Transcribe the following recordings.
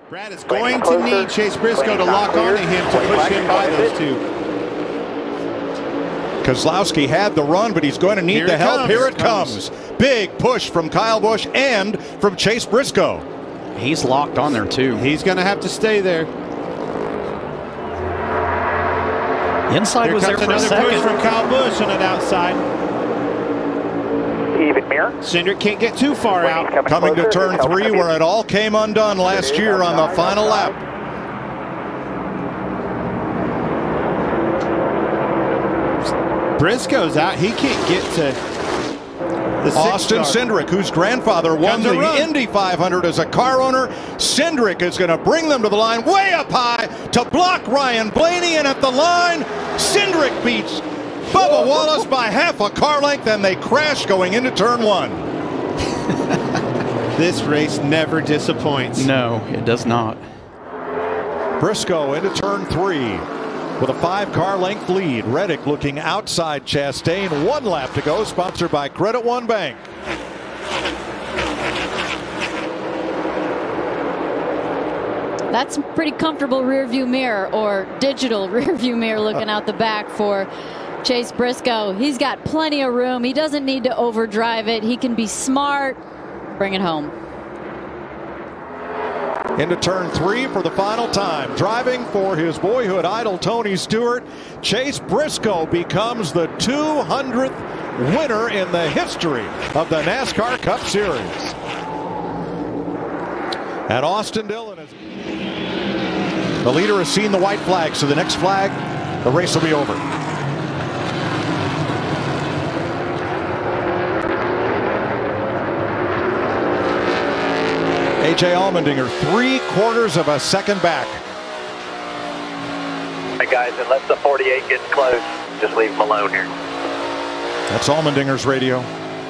Brad is going to need Chase Briscoe to lock onto him to push him by those two. Kozlowski had the run, but he's going to need the help. Here it comes. Big push from Kyle Busch and from Chase Briscoe. He's locked on there too. He's going to have to stay there. Inside was there for a second. Push from Kyle Busch on it outside. Even mirror. Cindric can't get too far out. Coming to turn 3 where it all came undone last year on the final lap. Briscoe's out. He can't get to the Austin Cindric, whose grandfather won the Indy 500 as a car owner. Cindric is going to bring them to the line way up high to block Ryan Blaney, and at the line, Cindric beats Bubba Wallace by half a car length, and they crash going into turn 1. This race never disappoints. No, it does not. Briscoe into turn 3 with a 5-car length lead. Reddick looking outside Chastain. 1 lap to go, sponsored by Credit One Bank. That's a pretty comfortable rear view mirror, or digital rear view mirror, looking out the back for Chase Briscoe. He's got plenty of room. He doesn't need to overdrive it. He can be smart, bring it home. Into turn 3 for the final time. Driving for his boyhood idol Tony Stewart, Chase Briscoe becomes the 200th winner in the history of the NASCAR Cup Series. And Austin Dillon is the leader, has seen the white flag, so the next flag, the race will be over. A.J. Allmendinger, 3/4 of a second back. Hey guys, unless the 48 gets close, just leave him alone here. That's Allmendinger's radio.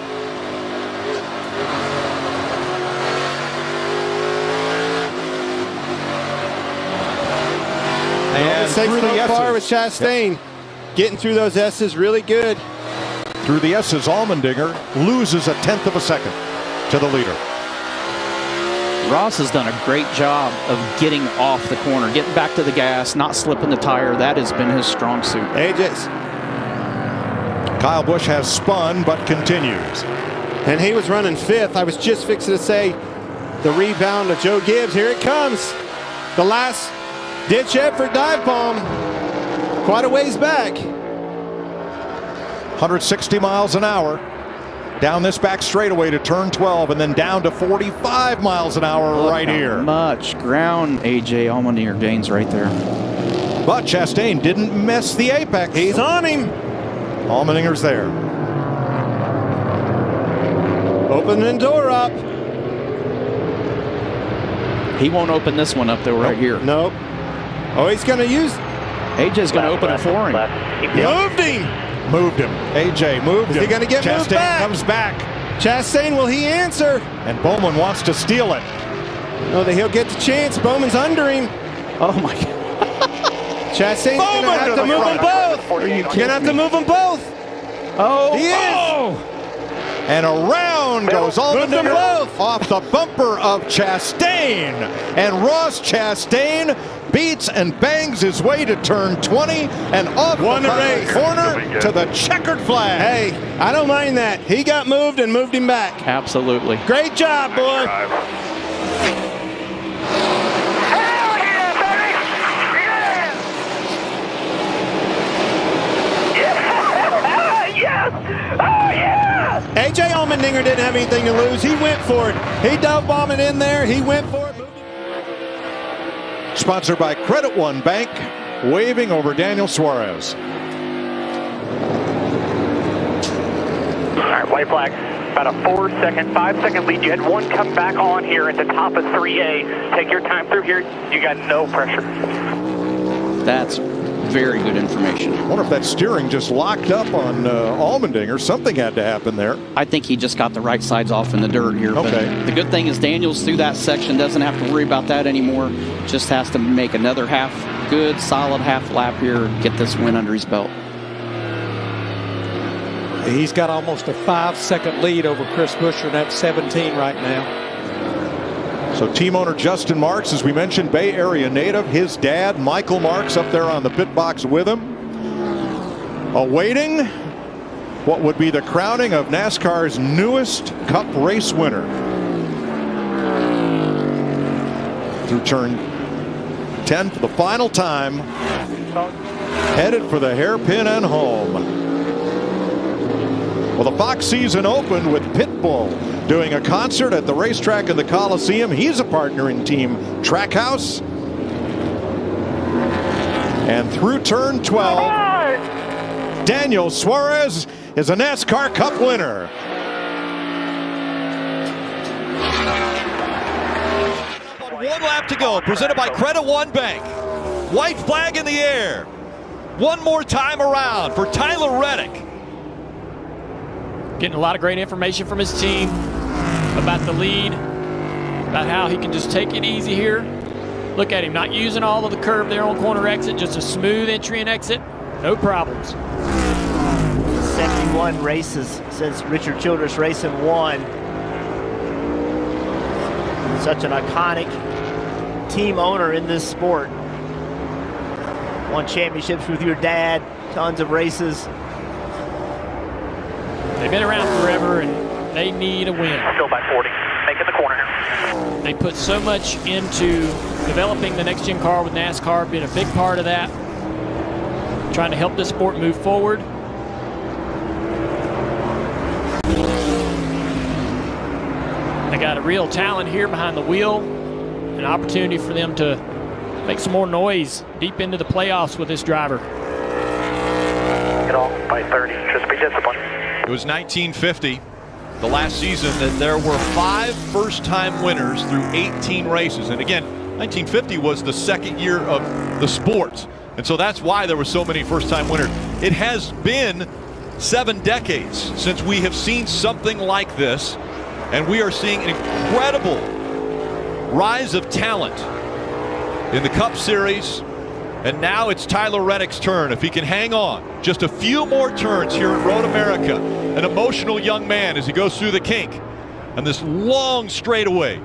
And through the far with Chastain. Yep. Getting through those S's really good. Through the S's, Allmendinger loses a 1/10 of a second to the leader. Ross has done a great job of getting off the corner, getting back to the gas, not slipping the tire. That has been his strong suit. AJ's. Kyle Busch has spun, but continues. And he was running 5th. I was just fixing to say the rebound of Joe Gibbs. Here it comes. The last ditch effort dive bomb. Quite a ways back. 160 miles an hour. Down this back straightaway to turn 12, and then down to 45 miles an hour. Look right here. Much ground A.J. Allmendinger gains right there. But Chastain didn't miss the apex. He's on him. Allmendinger's there. Opening the door up. He won't open this one up though, right here. Nope. Oh, he's going to use. AJ's going to open it for him. Moved him. Moved him. AJ moved him. Is he going to get moved back? Chastain comes back. Chastain, will he answer? And Bowman wants to steal it. No, that he'll get the chance. Bowman's under him. Oh my God. Chastain's going to have to move them both. You're going to have to move them both. Oh, he is. Oh. And around goes Allmendinger off the bumper of Chastain. And Ross Chastain beats and bangs his way to turn 20 and off the corner to the checkered flag. Hey, I don't mind that. He got moved and moved him back. Absolutely. Great job, boy. A.J. Allmendinger didn't have anything to lose. He went for it. He dove bombing in there. He went for it. Sponsored by Credit One Bank, waving over Daniel Suarez. All right, white flag. About a 5-second lead. You had one come back on here at the top of 3A. Take your time through here. You got no pressure. That's very good information. I wonder if that steering just locked up on Allmendinger. Something had to happen there. I think he just got the right sides off in the dirt here. Okay. But the good thing is Daniels through that section doesn't have to worry about that anymore. Just has to make another good, solid half lap here and get this win under his belt. He's got almost a 5-second lead over Chris Buescher, and that's 17 right now. So team owner Justin Marks, as we mentioned, Bay Area native. His dad, Michael Marks, up there on the pit box with him, awaiting what would be the crowning of NASCAR's newest Cup race winner. Through turn 10 for the final time, headed for the hairpin and home. Well, the Fox season opened with Pitbull doing a concert at the racetrack in the Coliseum. He's a partner in Team Trackhouse. And through turn 12, Daniel Suarez is a NASCAR Cup winner. One lap to go, presented by Credit One Bank. White flag in the air. One more time around for Tyler Reddick. Getting a lot of great information from his team about the lead, about how he can just take it easy here. Look at him, not using all of the curve there on corner exit, just a smooth entry and exit, no problems. 71 races since Richard Childress Racing won. Such an iconic team owner in this sport. Won championships with your dad, tons of races. They've been around forever and they need a win. Still by 40, making the corner here. They put so much into developing the next gen car with NASCAR, being a big part of that. Trying to help this sport move forward. They got a real talent here behind the wheel. An opportunity for them to make some more noise deep into the playoffs with this driver. Get off by 30, just be disciplined. It was 1950, the last season, that there were 5 first-time winners through 18 races. And again, 1950 was the second year of the sport. And so that's why there were so many first-time winners. It has been 7 decades since we have seen something like this. And we are seeing an incredible rise of talent in the Cup Series. And now it's Tyler Reddick's turn. If he can hang on just a few more turns here at Road America, an emotional young man as he goes through the kink and this long straightaway.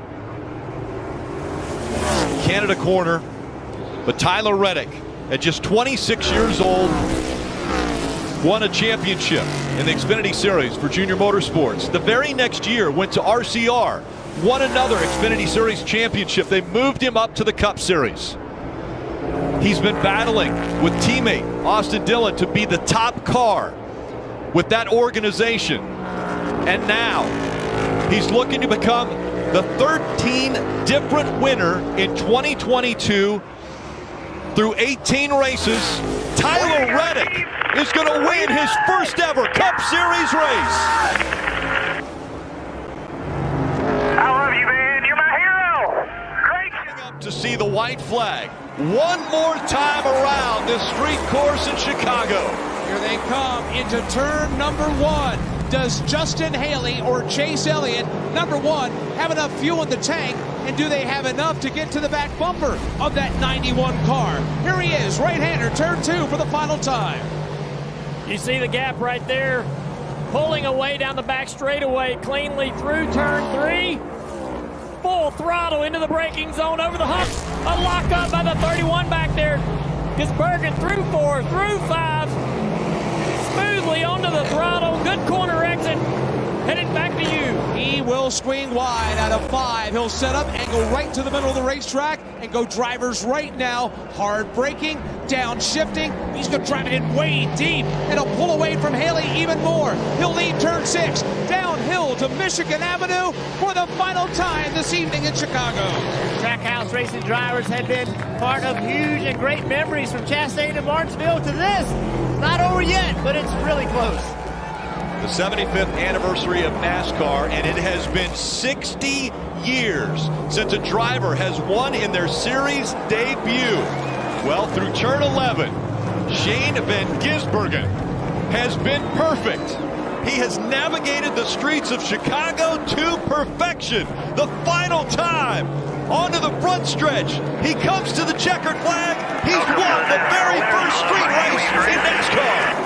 Canada corner, but Tyler Reddick, at just 26 years old, won a championship in the Xfinity Series for Junior Motorsports. The very next year went to RCR, won another Xfinity Series championship. They moved him up to the Cup Series. He's been battling with teammate Austin Dillon to be the top car with that organization. And now he's looking to become the 13th different winner in 2022 through 18 races. Tyler Reddick is going to win his first ever Cup Series race. I love you, man. You're my hero. Great. Up to see the white flag one more time around this street course in Chicago. Here they come into turn number 1. Does Justin Haley or Chase Elliott, number 1, have enough fuel in the tank? And do they have enough to get to the back bumper of that 91 car? Here he is, right-hander, turn 2 for the final time. You see the gap right there, pulling away down the back straightaway cleanly through turn 3. Full throttle into the braking zone, over the hump. A lock up by the 31 back there. Gisbergen through 4, through 5. Smoothly onto the throttle. Good corner exit. Headed back to you. He will swing wide out of 5. He'll set up and go right to the middle of the racetrack and go driver's right now. Hard braking, downshifting. He's going to drive it in way deep. And he'll pull away from Haley even more. He'll lead turn 6 downhill to Michigan Avenue for the final time this evening in Chicago. Trackhouse racing drivers have been part of huge and great memories from Chastain and Martinsville to this. It's not over yet, but it's really close. The 75th anniversary of NASCAR, and it has been 60 years since a driver has won in their series debut. Well, through turn 11, Shane Van Gisbergen has been perfect. He has navigated the streets of Chicago to perfection. The final time, onto the front stretch. He comes to the checkered flag. He's won the very first street race in NASCAR.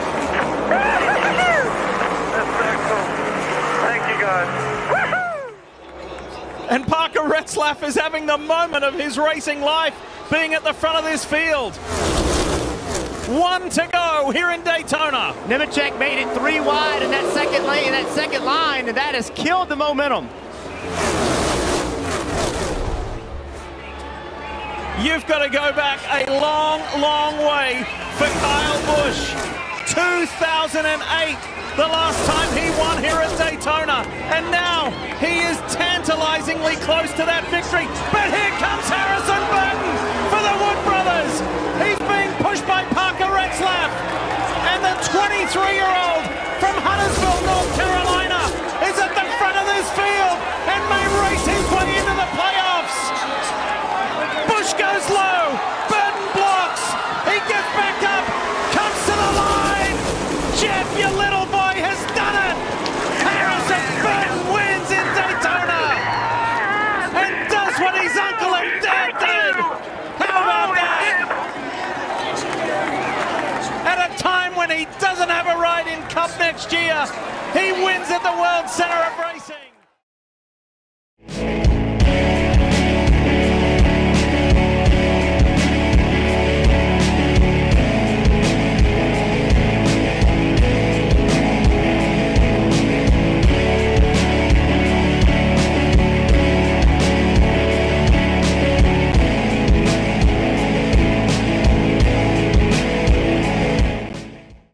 That's excellent. Thank you, guys. And Parker Retzlaff is having the moment of his racing life, being at the front of this field. 1 to go here in Daytona. Nemechek made it 3 wide in that second lane, that second line, and that has killed the momentum. You've got to go back a long, long way for Kyle Busch. 2008, the last time he won here at Daytona. And now he is tantalizingly close to that victory. But here comes Harrison Burton for the Wood Brothers. He's being pushed by Parker Retzlaff. And the 23-year-old from Huntersville, North Carolina is at the front of this field and may race his way into the playoffs. Busch goes low, Burton blocks, he gets back up, comes to the line. Jeff, your little boy has done it. Harrison Burton wins in Daytona and does what his uncle and dad did. How about that? At a time when he doesn't have a ride in Cup next year, he wins at the World Center of Racing.